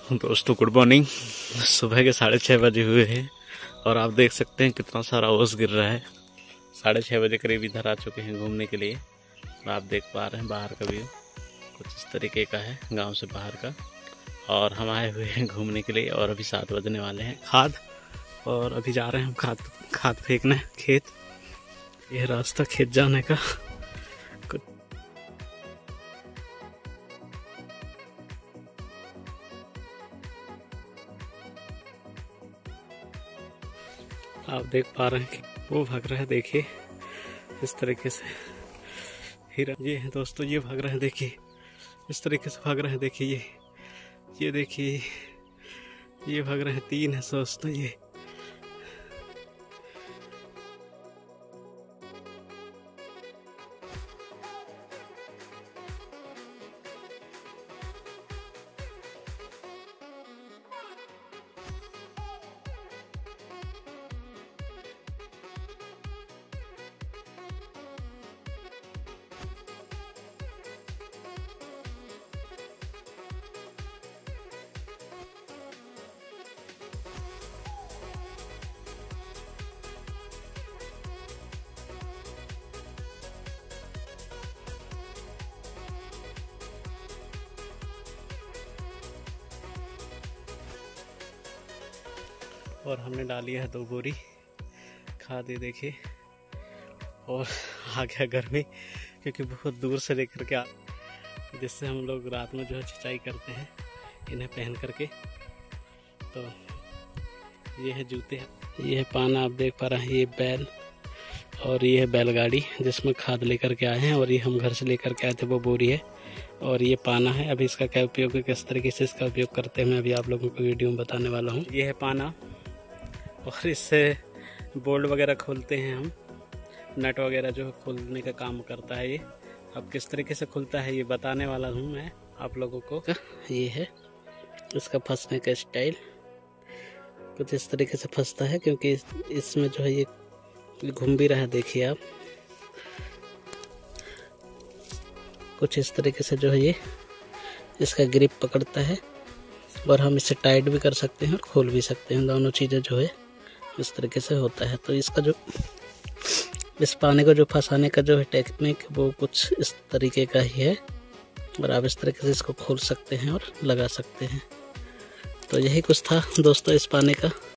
दोस्तों good morning. सुबह के 6:30 बजे हुए हैं और आप देख सकते हैं कितना सारा ओस गिर रहा है। 6:30 बजे करीब इधर आ चुके हैं घूमने के लिए और आप देख पा रहे हैं बाहर का व्यू कुछ इस तरीके का है, गांव से बाहर का। और हम आए हुए हैं घूमने के लिए और अभी 7 बजने वाले हैं। खाद और अभी जा रहे हैं हम खाद फेंकने खेत। यह रास्ता खेत जाने का। आप देख पा रहे हैं कि वो भाग रहा है, देखिए इस तरीके से। हिरन ये है दोस्तों, ये भाग रहे हैं, देखिए इस तरीके से भाग रहे हैं। देखिए ये देखिए ये भाग रहे हैं। 3 है दोस्तों ये। और हमने डाली है 2 बोरी खाद, ये देखिए। और आ गया गर्मी क्योंकि बहुत दूर से लेकर के जिससे हम लोग रात में जो है सिंचाई करते हैं इन्हें पहन करके। तो ये है जूते, ये है पाना, आप देख पा रहे हैं। ये बैल और ये है बैलगाड़ी जिसमें खाद लेकर के आए हैं। और ये हम घर से लेकर के आए थे, वो बोरी है। और ये पाना है। अभी इसका क्या उपयोग है, किस तरीके से इसका उपयोग करते हैं, मैं अभी आप लोगों को वीडियो में बताने वाला हूँ। ये है पाना और इससे बोल्ट वगैरह खोलते हैं हम। नट वगैरह जो खोलने का काम करता है ये। अब किस तरीके से खुलता है ये बताने वाला हूँ मैं आप लोगों को। ये है इसका फंसने का स्टाइल, कुछ इस तरीके से फंसता है क्योंकि इसमें जो है ये घूम भी रहा है। देखिए आप, कुछ इस तरीके से जो है ये इसका ग्रिप पकड़ता है। और हम इसे टाइट भी कर सकते हैं और खोल भी सकते हैं, दोनों चीज़ें जो है इस तरीके से होता है। तो इसका जो इस पानी को जो फंसाने का जो है टेक्निक वो कुछ इस तरीके का ही है। और आप इस तरीके से इसको खोल सकते हैं और लगा सकते हैं। तो यही कुछ था दोस्तों इस पानी का।